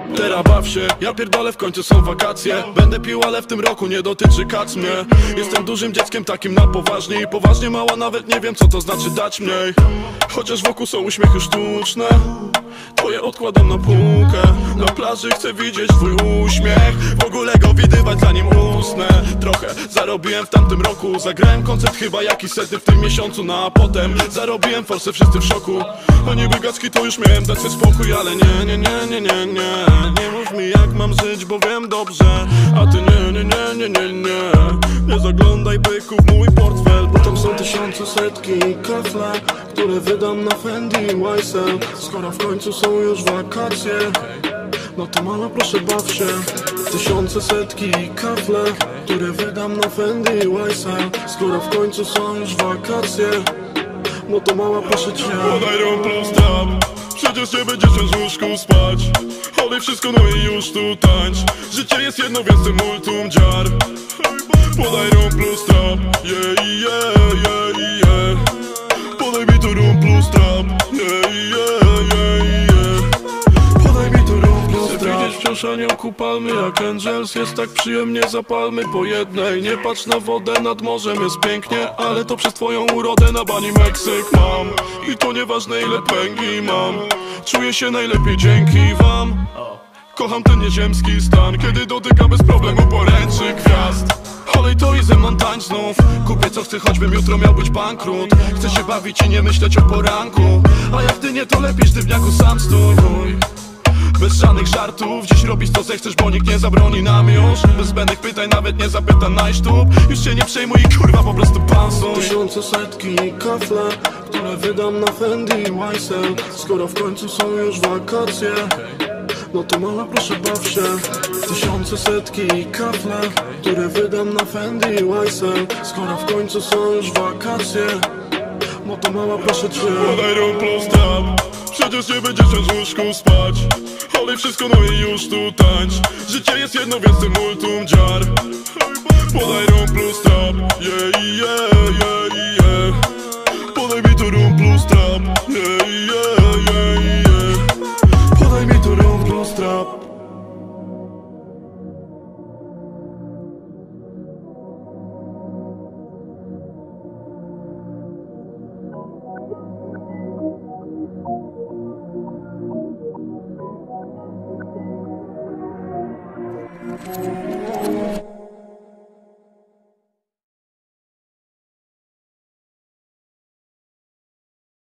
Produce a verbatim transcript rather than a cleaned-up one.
Teraz baw się, ja pierdolę, w końcu są wakacje. Będę pił, ale w tym roku nie dotyczy kac mnie. Jestem dużym dzieckiem, takim na poważnie. I poważnie mała, nawet nie wiem co to znaczy dać mniej. Chociaż wokół są uśmiechy sztuczne, twoje odkładam na półkę. Na plaży chcę widzieć twój uśmiech, w ogóle go widywać zanim usnę. Trochę zarobiłem w tamtym roku, zagrałem koncert chyba jakiś setny w tym miesiącu. No a potem zarobiłem forsę, wszyscy w szoku. A niby gacki to już miałem dać sobie spokój, ale nie, nie, nie, nie, nie, nie. Nie mów mi jak mam żyć, bo wiem dobrze, a ty nie, nie, nie, nie, nie, nie. Nie zaglądaj byku w mój portfel, bo tam są tysiące, setki i kafle, które wydam na Fendi i Y S L. Skoro w końcu są już wakacje, no to mała proszę baw się. Tysiące, setki i kafle, które wydam na Fendi i Y S L. Skoro w końcu są już wakacje, no to mała proszę cię. Podaj rumplu strap, przecież nie będziesz w łóżku spać. Olej wszystko, no i już tu tańcz. Życie jest jedno, więc ty multum dziar. Podaj rumplu strap, yeah, yeah, yeah, yeah. Podaj mi tu rumplu strap, yeah, yeah, yeah, yeah. Podaj mi tu rumplu strap. Chcę widzieć wciąż aniołku palmy jak Angels. Jest tak przyjemnie, zapalmy po jednej. Nie patrz na wodę nad morzem, jest pięknie, ale to przez twoją urodę na bani Meksyk mam. I to nieważne ile pęgi mam, czuję się najlepiej dzięki wam. Kocham ten nieziemski stan, kiedy dotyka bez problemu poręczy gwiazd. Olej to i ze mną tańcz znów. Kupię co chcę, choćbym jutro miał być bankrut. Chcę się bawić i nie myśleć o poranku. A jak ty nie, to lepiej sztywniaku sam stój. Bez żadnych żartów, dziś robisz co zechcesz, bo nikt nie zabroni nam już. Bez zbędnych pytań, nawet nie zapyta najsztub. Już się nie przejmuj i kurwa po prostu pansuj. Tysiące, setki i kafle, które wydam na Fendi i Y S L. Skoro w końcu są już wakacje, no to mała proszę baw się. Tysiące, setki i kafle, które wydam na Fendi i Y S L. Skoro w końcu są już wakacje, no to mała proszę cię. Podaj rumplu strap, przecież nie będziesz w łóżku spać. Olej wszystko, no i już tu tańcz. Życie jest jedno, więc ty multum dziar. Podaj rumplu strap, yeah, yeah, yeah, yeah. Podaj mi tu rumplu strap, yeah, yeah, yeah, yeah. Podaj mi tu rumplu strap. Thank you.